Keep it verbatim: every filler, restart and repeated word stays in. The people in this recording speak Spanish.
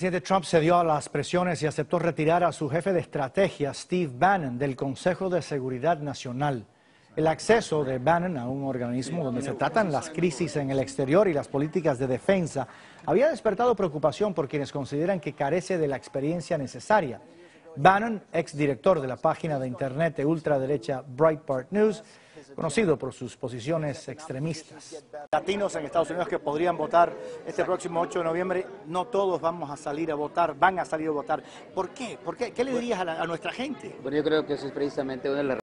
El presidente Trump cedió a las presiones y aceptó retirar a su jefe de estrategia, Steve Bannon, del Consejo de Seguridad Nacional. El acceso de Bannon a un organismo donde se tratan las crisis en el exterior y las políticas de defensa había despertado preocupación por quienes consideran que carece de la experiencia necesaria. Bannon, exdirector de la página de internet de ultraderecha Breitbart News, conocido por sus posiciones extremistas. Latinos en Estados Unidos que podrían votar este próximo ocho de noviembre, no todos vamos a salir a votar, van a salir a votar. ¿Por qué? ¿Por qué? ¿Qué le dirías a, la, a nuestra gente? Bueno, yo creo que eso es precisamente una de las